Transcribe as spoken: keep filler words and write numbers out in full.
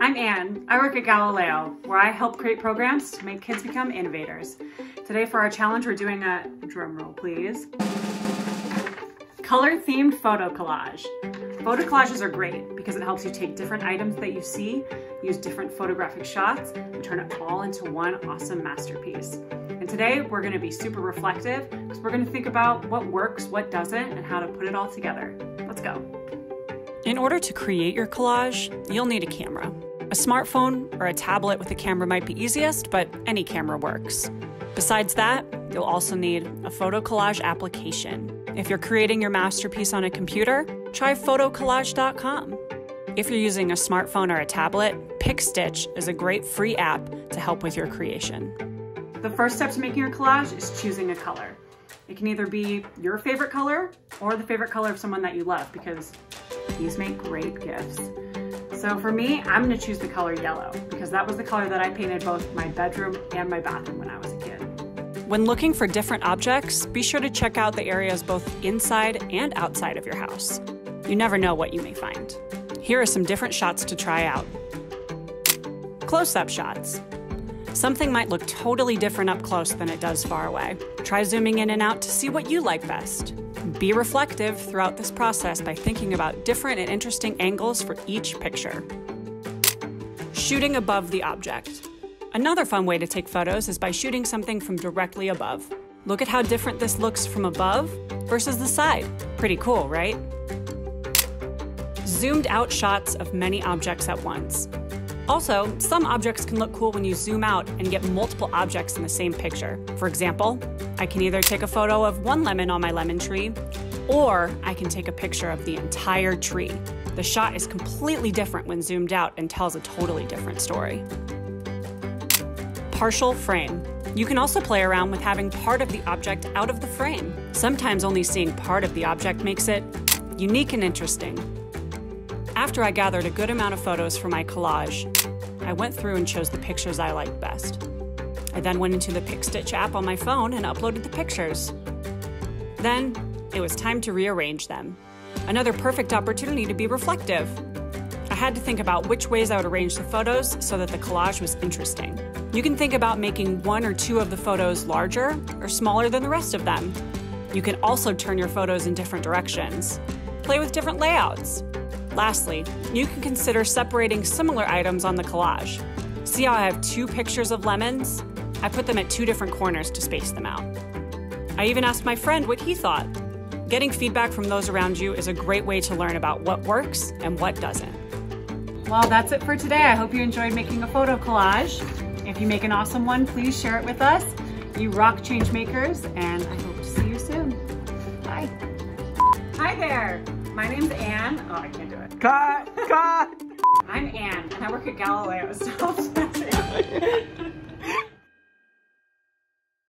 I'm Anne. I work at Galileo, where I help create programs to make kids become innovators. Today for our challenge, we're doing a, drum roll please, color-themed photo collage. Photo collages are great because it helps you take different items that you see, use different photographic shots, and turn it all into one awesome masterpiece. And today we're going to be super reflective because we're going to think about what works, what doesn't, and how to put it all together. Let's go. In order to create your collage, you'll need a camera. A smartphone or a tablet with a camera might be easiest, but any camera works. Besides that, you'll also need a photo collage application. If you're creating your masterpiece on a computer, try photo collage dot com. If you're using a smartphone or a tablet, Pic Stitch is a great free app to help with your creation. The first step to making your collage is choosing a color. It can either be your favorite color or the favorite color of someone that you love, because these make great gifts. So for me, I'm gonna choose the color yellow because that was the color that I painted both my bedroom and my bathroom when I was a kid. When looking for different objects, be sure to check out the areas both inside and outside of your house. You never know what you may find. Here are some different shots to try out. Close-up shots. Something might look totally different up close than it does far away. Try zooming in and out to see what you like best. Be reflective throughout this process by thinking about different and interesting angles for each picture. Shooting above the object. Another fun way to take photos is by shooting something from directly above. Look at how different this looks from above versus the side. Pretty cool, right? Zoomed out shots of many objects at once. Also, some objects can look cool when you zoom out and get multiple objects in the same picture. For example, I can either take a photo of one lemon on my lemon tree, or I can take a picture of the entire tree. The shot is completely different when zoomed out and tells a totally different story. Partial frame. You can also play around with having part of the object out of the frame. Sometimes only seeing part of the object makes it unique and interesting. After I gathered a good amount of photos for my collage, I went through and chose the pictures I liked best. I then went into the Pic Stitch app on my phone and uploaded the pictures. Then, it was time to rearrange them. Another perfect opportunity to be reflective. I had to think about which ways I would arrange the photos so that the collage was interesting. You can think about making one or two of the photos larger or smaller than the rest of them. You can also turn your photos in different directions. Play with different layouts. Lastly, you can consider separating similar items on the collage. See how I have two pictures of lemons? I put them at two different corners to space them out. I even asked my friend what he thought. Getting feedback from those around you is a great way to learn about what works and what doesn't. Well, that's it for today. I hope you enjoyed making a photo collage. If you make an awesome one, please share it with us. You rock, change makers, and I hope to see you soon. Bye. Hi there. My name's Anne. Oh, I can't do it. Cut! Cut! I'm Anne, and I work at Galileo. So